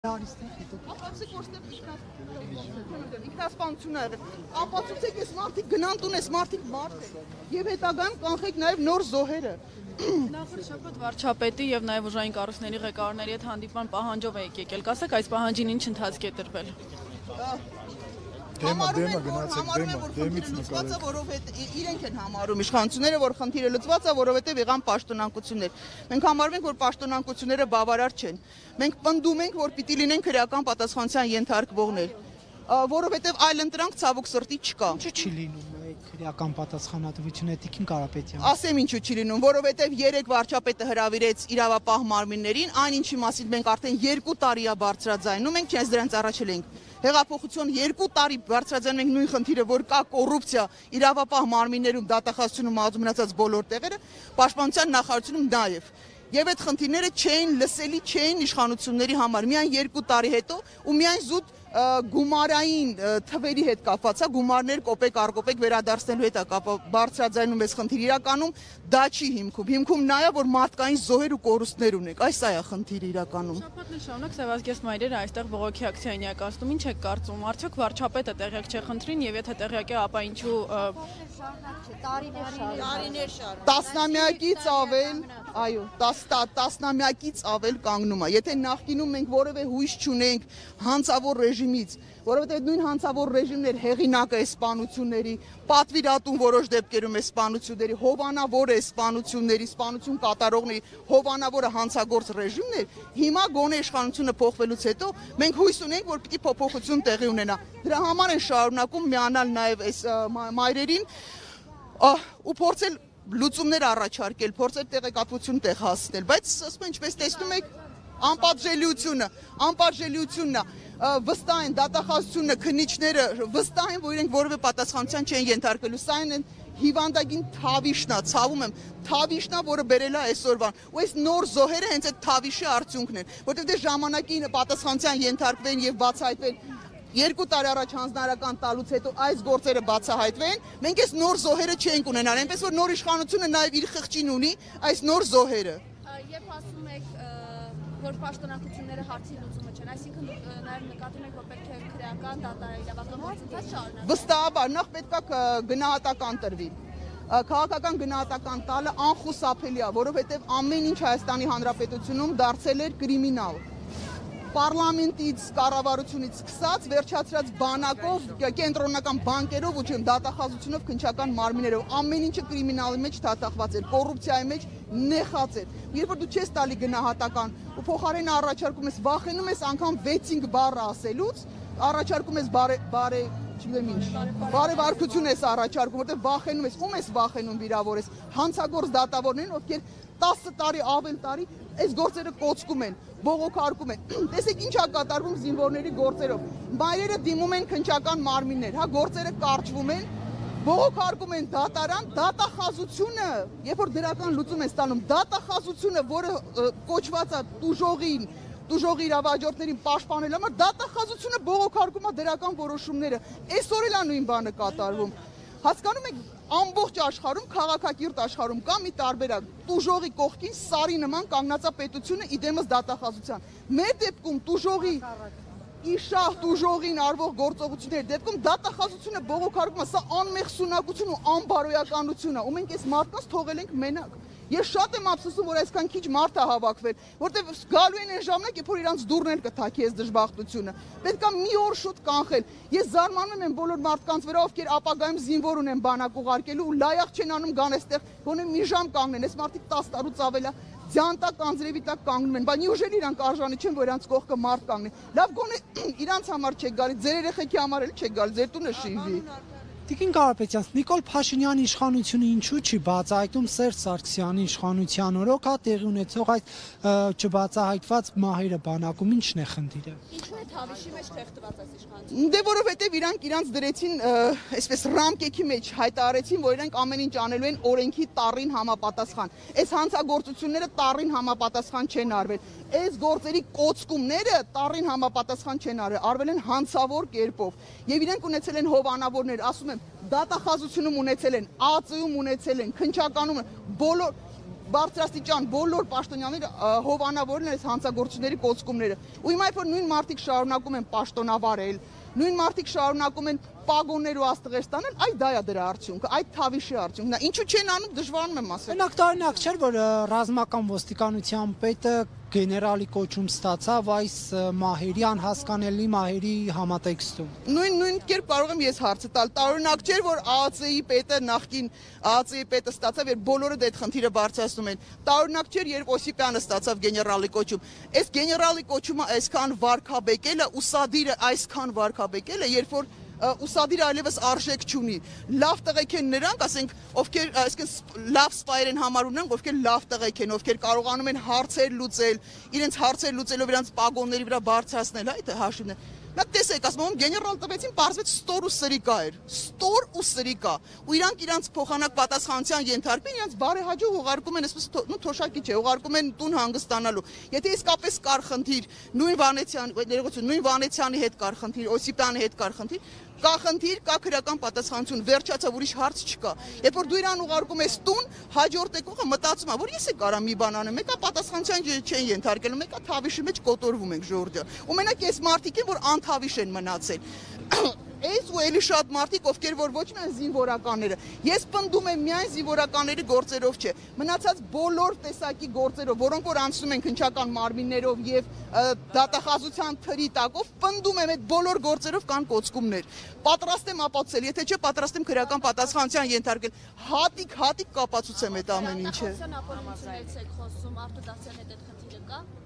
Ինքնասպանություն ա եղել, ապացուցեք ես մարդիկ գնան տուն ես մարդիկ մարդ են և հետագայում կանխեք նաև նոր զոհերը Նախորդ շաբաթ վարչապետի և նաև ուժային կառույցների ղեկավարների հետ հանդիպման պահանջով եք եկել, կասեք այս պահանջին ինչ ընթացք է տրվել իրենք են համարում իշխանությունները, որ խնդիրը լուծված է, որովհետև եղան պաշտոնանկություններ։ Մենք համարում ենք, որ պաշտոնանկությունները բավարար չեն։ Մենք պնդում ենք, որ պիտի լինեն քրեական պատասխանատվության ենթարկվողներ, որովհետև այլ ընտրանք ցավոք սրտի չկա։ Ինչու չի լինում քրեական պատասխանատվությունը Տիկին Կարապետյան։ Ասեմ ինչու չի լինում, որովհետև 3 վարչապետը հրավիրեց իրավապահ մարմիններին, այն ինչի մասին մենք արդեն 2 տարի է բարձրաձայնում ենք, չես դրանց առաջել ենք։ Հեղափոխություն 2 տարի բարձրաձայնում ենք նույն խնդիրը, որ կա կոռուպցիա իրավապահ մարմիններում, դատախազությունում ազդում մնացած բոլոր տեղերը, պաշտպանության նախարարությունում նաև։ Եվ այդ խնդիրները չէին լսելի չէին իշխանությունների համար։ Միայն 2 տարի հետո ու միայն զուտ գումարային թվերի հետ կապված է, գումարներ կոպեկ առ կոպեկ վերադարձնելու հետ է բարձրաձայնում այս խնդիրը։ Իրականում դա չի հիմքում։ Հիմքում նա է, որ մարդկային զոհեր ու կորուստներ ունենք։ Այս է խնդիրը իրականում։ Շաբաթն շարունակ Սևազգեստ մայրերը այստեղ բողոքի ակցիա են իրականացնում։ Ինչ եք կարծում, արդյոք վարչապետը տեղյակ չէ խնդրին եւ եթե տեղյակ է, ապա ինչու տարիներ շարունակ տասնամյակից ավել, այո, տասնամյակից ավել կանգնում է։ Եթե նախկինում մենք որևէ հույս չունենք հանցավոր ռեժիմից, որովհետև նույն հանցավոր ռեժիմն էր հեղինակը այս սպանությունների, պատվիրատուն որոշ դեպքերում է սպանությունների, հովանավոր է սպանությունների, սպանություն կատարողների, հովանավորը հանցագործ ռեժիմն էր, հիմա գոնե իշխանությունը փոխվելուց հետո մենք հույս ունենք, որ պիտի փոփոխություն տեղի ունենա։ Դրա համար են շարունակում միանալ նաև այս մայրերին ու փորձել լուծումներ առաջարկել, փորձել տեղեկատվություն տեղ հասնել, բայց ասում են, ինչպես տեսնում եք, անպատժելիությունն է, վստահ են դատախազությունը, քննիչները վստահ են, որ իրենք որևէ պատասխանատվության չեն ենթարկվելու, սա են հիվանդագին թավիշնա, ցավում եմ, թավիշնա, որը բերել է այսօրվան, ու այս նոր զոհերը հենց այդ թավիշի արդյունքն են, որտեղ դե ժամանակին պատասխանատվության ենթարկվեն եւ բացահայտվեն 2 տարի առաջ հանձնարարական տալուց հետո այս գործերը բացահայտվեն, մենք այս նոր զոհերը չենք ունենալ, այնպես որ նոր իշխանությունը նաև իր խղճին ունի այս նոր զոհերը։ Երբ ասում եք, որ պաշտոնանկությունները հարցի լուծումը չեն, այսինքն նաև նկատում եք, որ պետք է քրեական դատաիրավական գործընթաց շարունակել։ Վստահաբար, նախ պետք է գնահատական տրվի։ Քաղաքական գնահատական տալը անխուսափելի է, որովհետև ամեն ինչ Հայաստանի Հանրապետությունում դարձել էր կրիմինալ։ Պարլամենտից, կառավարությունից սկսած, վերջացրած բանակով, կենտրոնական բանկերով ու դատախազությունով, քննչական մարմիններով, ամեն ինչը կրիմինալի մեջ թաթախված էր, կոռուպցիայի մեջ նեխած էր։ Երբ որ դու չես տալի գնահատական ու փոխարենը առաջարկում ես, վախենում ես անգամ 6-5 բառ ասելուց, առաջարկում ես բարեվարկություն ես առաջարկում, որտեղ վախենում ես, ում ես վախենում վիրավորես, հանցագործ դատավորներին, ովքեր 10 տարի, ավել տարի այս գործերը կոծկում են, բողոքարկում են։ Տեսեք ինչ է կատարվում զինվորների գործերով։ Մայրերը դիմում են քննչական մարմիններ, հա, գործերը կարճվում են, բողոքարկում են դատարան, դատախազությունը, երբ որ դրական լուծում են ստանում, դատախազությունը, որը կոչված է տուժողի իրավաճառներին պաշտպանել համար, դատախազությունը բողոքարկում է դրական որոշումները։ Այսօր էլ է նույն բանը կատարվում։ Հասկանում եք, ամբողջ աշխարհում, քաղաքակիրթ աշխարհում կա մի տարբերակ։ Տուժողի կողքին սարի նման կանգնած է պետությունը իդեմս դատախազության։ Մեր դեպքում տուժողի իշահ տուժողին արվող գործողությունների դեպքում դատախազությունը բողոքարկում է, սա անմեղսունակություն ու անբարոյականություն է, ու մենք այս մարդկանց թողել ենք մենակ։ Ես շատ եմ ափսոսում, որ այսքան քիչ մարդ է հավաքվել, որտեղ գալու են այն ժամանակ, երբ որ իրանց դուրն էլ կթակի այս դժբախտությունը։ Պետք է մի օր շուտ կանխել։ Ես զարմանում եմ բոլոր մարդկանց վրա, ովքեր ապագայում զինվոր ունեն բանակ ուղարկելու ու լայախ չեն անում գան այստեղ, գոնե մի ժամ կանգնեն։ Այս մարդիկ 10 տարուց ավել է ձանտակ անձրևի տակ կանգնում են, բայց ուժել իրանք արժանի չեն, որ իրանց կողքը մարդ կանգնի։ Լավ գոնե իրանց համար չեք գալի, ձեր երեխեքի համար էլ չեք գալի, ձեր տունը շիվի։ Տիկին Կարապետյան, Նիկոլ Փաշինյանի իշխանությունը ինչու չի բացահայտում Սերժ Սարգսյանի իշխանության օրոք հա տեղի ունեցող այդ չբացահայտված մահերը բանակում, ինչն է խնդիրը։ Ինչու է թավիշի մեջ թեխտված այս իշխանությունը։ Դե որովհետև իրանք դրեցին, այսպես ռամկեքի մեջ հայտարարեցին, որ իրանք ամեն ինչ անելու են օրենքի տառին համապատասխան։ Այս հանցագործությունները տառին համապատասխան չեն արվել։ Այս գործերի կոծկումները տառին համապատասխան չեն արվել են հանցավոր կերպով։ Եվ իրենք ունեցել են հովանավորներ, ասում եմ, դատախազությունում ունեցել են, ԱԾ-ում ունեցել են, քննչականում բոլոր բարձրաստիճան բոլոր պաշտոնյաները հովանավորել են այս հանցագործությունների կոծկումները։ Ու հիմա որ նույն մարդիկ շարունակում են պաշտոնավարել, նույն մարդիկ շարունակում են պագոններ ու աստղեր ստանել, այ դա է դրա արդյունքը, այդ թավիշի արդյունքն է։ Ինչու չեն անում, դժվարում եմ ասել։ Օրինակ տարօրինակ չէր, որ ռազմական ոստիկանության պետը գեներալի կոչում ստացավ այս մահերի, անհասկանալի մահերի համատեքստում։ Նույն կերպ կարող եմ ես հարցը տալ։ Տարօրինակ չէր, որ ԱԱՑ-ի պետը նախկին ԱԱՑ-ի պետը ստացավ, երբ բոլորը դա այդ խնդիրը բարձրացնում են։ Տարօրինակ չէր, երբ Օսիպյանը ստացավ գեներալի կոչում։ Այս գեներալի կոչումը այսքան վարկաբեկելը, ուսադիրը այսքան վարկաբեկելը, երբ որ ուսադիրը այլևս արժեք չունի։ Լավ տղեկ են նրանք, ասենք, ովքեր լավ սպայեր են համարում նրանք, ովքեր լավ տղեկ են, ովքեր կարողանում են հարցեր լուծել, իրենց հարցեր լուծելով իրանց պագոնների վրա բարձրացնել, այդ հաշիվն է։ Նա տեսեք, ասում եմ, գեներալ տվեցին, պարզվեց ստոր ու սրիկա էր։ Ստոր ու սրիկա։ Ու իրանք իրանց փոխանակ պատասխանության ենթարկում են, իրանց բարեհաջող ուղարկում են, այսպես թոշակի չէ, ուղարկում են տուն հանգստանալու։ Եթե իսկապես կար խնդիր, նույն Վանեցյանի հետ կար խնդիր, Օսիպյանի հետ կար խնդիր, կա խնդիր, կա քրեական պատասխանություն, վերջացավ, ուրիշ հարց չկա։ Երբ որ դու իրան ուղարկում ես տուն, հաջորդ եկողը մտածում է, որ ես կարամ մի բան անեմ, մեկը պատասխանության չեն ենթարկելու, մեկը թավիշի մեջ կոտորվում ենք ժողովուրդը։ Ու մենակ այս մարդիկ են, որ անթավիշ են մնացել։ Այս ու էլի շատ մարդիկ, ովքեր որ ոչ միայն զինվորականները, ես պնդում եմ միայն զինվորականների գործերով չէ, մնացած բոլոր տեսակի գործերով, որոնք որ անցնում են քննչական մարմիններով եւ դատախազության թրի տակով, պնդում եմ այդ բոլոր գործերով կան կոծկումներ։ Պատրաստ եմ ապացուցել, եթե չէ պատրաստ եմ քրեական պատասխանության ենթարկել։ Հատիկ կապացուցեմ այդ ամեն ինչը։ Խոսում Արտուր Դասյանի հետ այդ խնդիրը կա։